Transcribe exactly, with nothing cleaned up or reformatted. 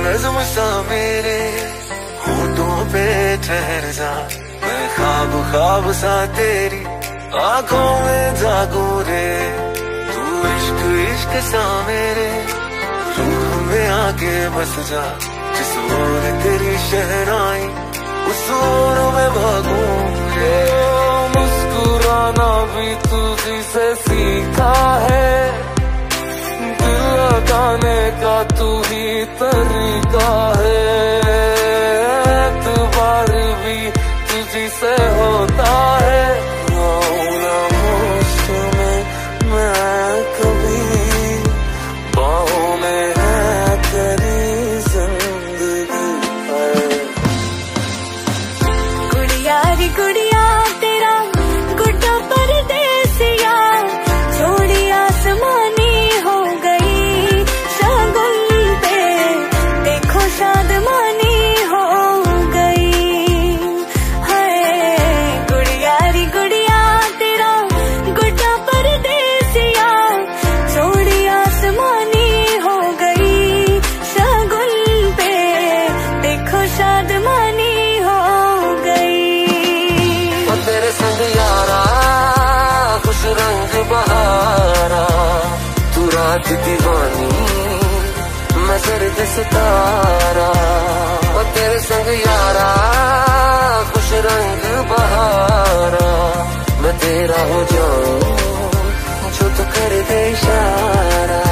नज़्म सा मेरे होठों पे ठहर जा, मैं ख्वाब ख्वाब सा तेरी आंखों में जागूं रे। तू इश्क इश्क सा मेरे रूह में आके बस जा, जिस ओर तेरी शहनाई उस ओर में भागूं रे। मुस्कुराना भी तुझी से सीखा है, दिल लगाने का तू ही तरीका है। एतबार भी तुझी से होता है, ना मुश्क में मैं कभी बाहों में है तेरी जिंदगी है। गुड़िया री गुड़िया तेरा गुड्डा परदेसिया, जोड़ी आसमानी हो गई शगुन पे, देखो शादमानी हो गई है। गुड़िया री गुड़िया तेरा गुड्डा परदेसिया, जोड़ी आसमानी हो गई शगुन पे, देखो शादमानी हो गई। ओ तेरे संग यारा खुश रंग बहारा, तू रात दीवानी मैं सर्द सितारा। ओ तेरे संग यारा खुश रंग बहारा, मैं तेरा हो जाऊं जो तू कर दे इशारा।